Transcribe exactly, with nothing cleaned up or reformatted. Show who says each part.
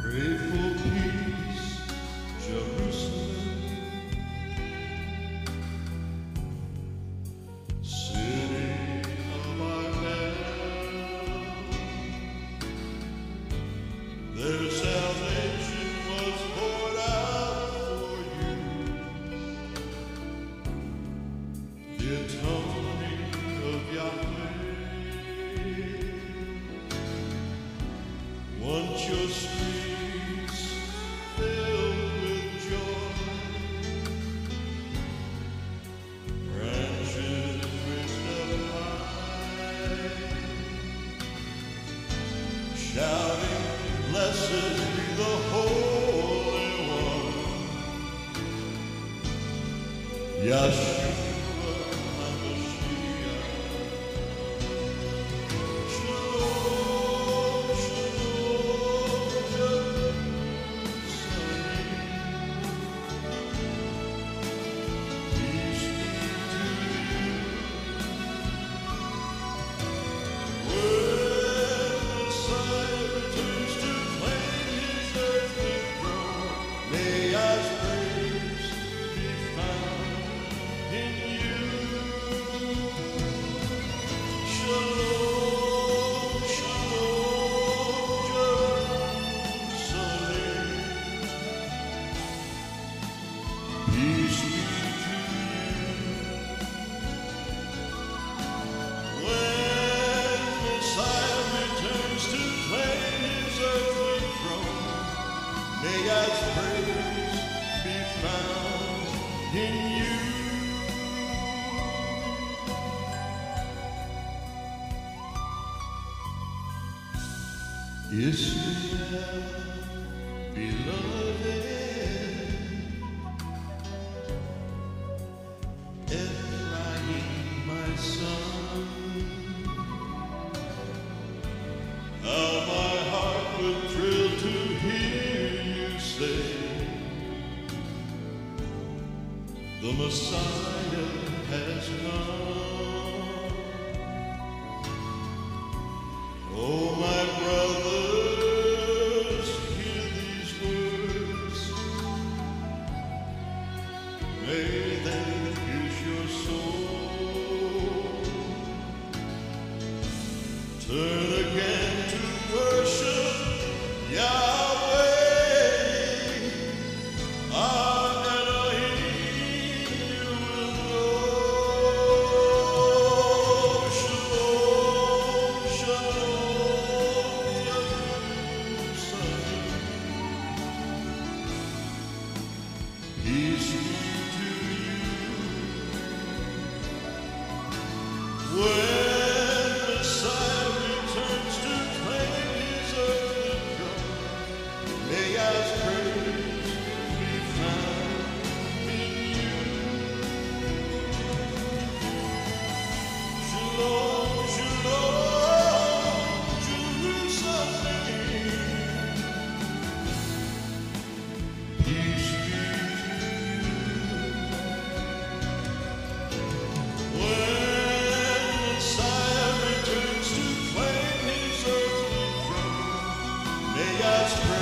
Speaker 1: Pray for peace, Jerusalem, city of our help. Their salvation was poured out for you, the atoning of Yahweh. Once your streets filled with joy, branches raised up high, shouting, blessed be the Holy One, Yahweh. Israel, beloved, Ephraim, my son, how my heart would thrill to hear you say, the Messiah has come. Oh, my brothers, hear these words. May they pierce your soul. Turn again to worship Yahweh, our Elohim, you will know. Shalom, Shalom Jerusalem. Peace be to you. When Messiah returns to claim his earthly throne, may God's praise be found in you. Shalom, Shalom Jerusalem. Peace be to you. When Messiah returns to claim his earthly throne, may God's praise